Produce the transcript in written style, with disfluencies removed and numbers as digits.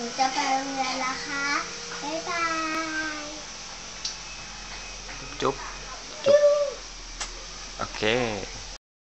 จะไปโรงเรียนแล้วค่ะบ๊ายบายจุ๊บจุ๊บโอเค